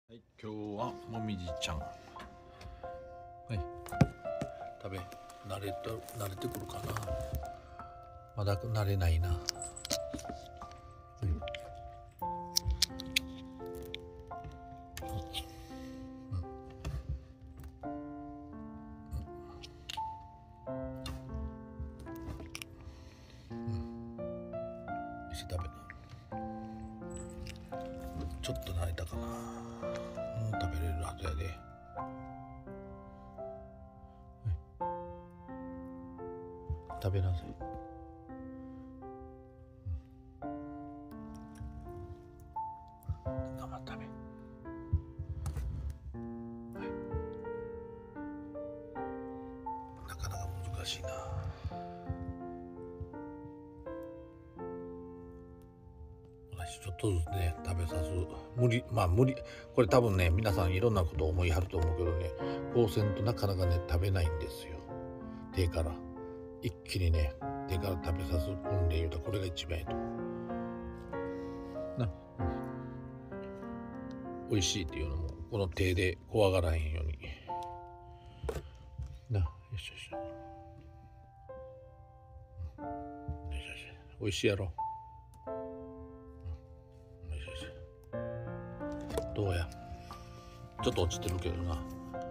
はい、今日はもみじちゃん。はい、食べ慣れてくるかな。まだ慣れないな。はい、食べる。ちょっと慣れたかな。食べれるはずやで。食べなさい。頑張って食べ。なかなか難しいな。ちょっとずつね食べさす無理これ多分ね皆さんいろんなことを思いはると思うけどね、こうせんとなかなかね食べないんですよ。手から一気にね手から食べさす訓練言うとこれが一番いいとな、美味しいっていうのもこの手で怖がらへんようにな。よしよし、よしよし、美味しいやろ。どうや、ちょっと落ちてるけどな。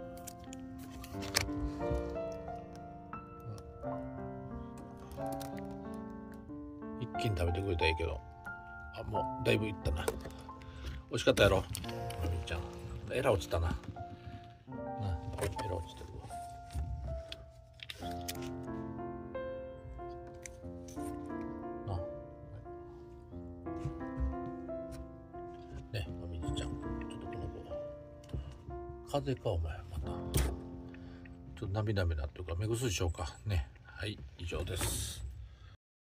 一気に食べてくれたらいいけど、もうだいぶいったな。美味しかったやろ、まみちゃん。エラ落ちたな。エラ落ちてるわ。ね、まみちゃん、ちょっとこの子風邪かお前また。ちょっと涙目なっていうか目薬しようかね。はい、以上です。